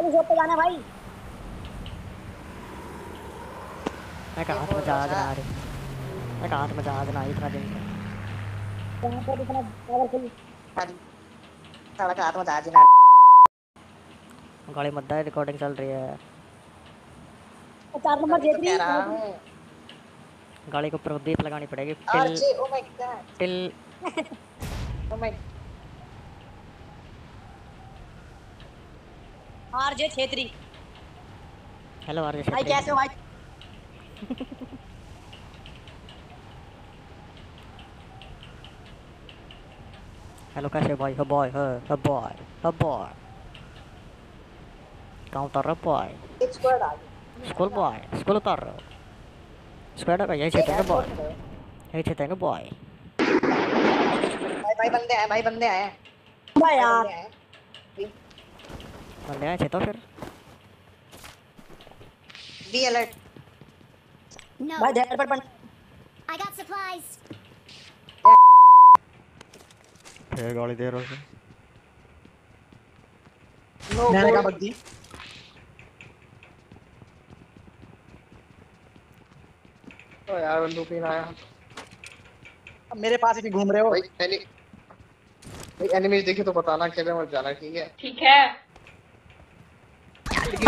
अपनी शॉप पे जाना भाई। मैं कहा था जहाज ना रही, मैं कहा था जहाज ना इतना दिन से यहाँ पर इतना पावरफुल साला कहा था जहाज ना गाड़ी मत है, रिकॉर्डिंग चल रही है। 4 नंबर देख रही है। गाड़ी को ऊपर दीप लगानी पड़ेगी। RJ oh my god till oh my RJ Chhetri. Hello RJ भाई छेत्री। कैसे हो भाई? हेलो कैसे भाई? हो बॉय, हो बॉय, हो बॉय। कहाँ उतर रहा बॉय? स्क्वाड आ गई। स्कूल बॉय, स्कूल उतर रहा। स्क्वाड का यही छेतेंगे बॉय, यही छेतेंगे बॉय। भाई बंदे आए, भाई बंदे आए। भाई यार बंदे आए छेतो फिर। Be alert. भाई ढेर पर I got supplies. फिर गाड़ी दे रहा हूँ। मैंने कहा बग्गी। तो यार बंदूक नहीं आया। अब मेरे पास ही घूम रहे हो। भाई एनिमीज देखे तो बताना, अकेले मत जाना, ठीक है? ठीक है। ठीक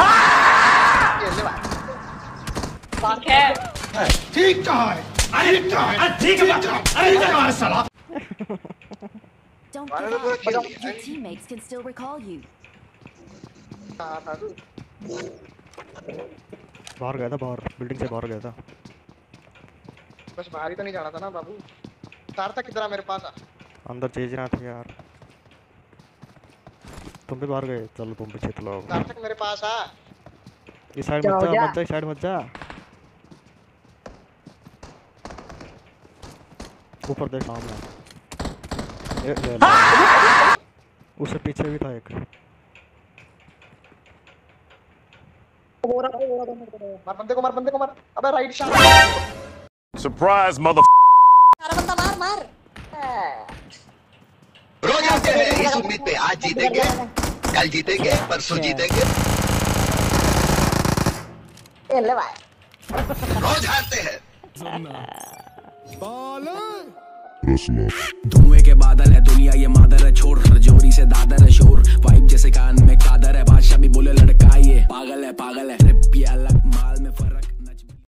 है। ठीक कहा है, ठीक कहा है, ठीक कहा है साला। Don't give up. Your teammates can still recall you. बाहर गया था, बाहर बिल्डिंग से बाहर गया था। बस बाहर ही तो नहीं जाना था ना बाबू। सार्थक किधर है? मेरे पास आ। अंदर चेज रहा था यार। तुम भी बाहर गए, चलो तुम पीछे चलो। सार्थक मेरे पास आ। इस साइड मत जा, मत जा, इस साइड मत जा। ऊपर देख सामने। उससे पीछे भी था एक। मार बंदे को, मार बंदे को, मार। अबे राइट शॉट। Surprise mother. सारा बंदा मार मार। रोज आते हैं इस उम्मीद पे आज जीतेंगे, कल जीतेंगे, परसों जीतेंगे। ए ले भाई। रोज हारते हैं। धुएं के बादल है दुनिया ये मादर है, छोड़ जोरी से दादर है शोर, वाइब जैसे कान में कादर है, बादशाह भी बोले लड़का ये पागल है, ट्रिप ये अलग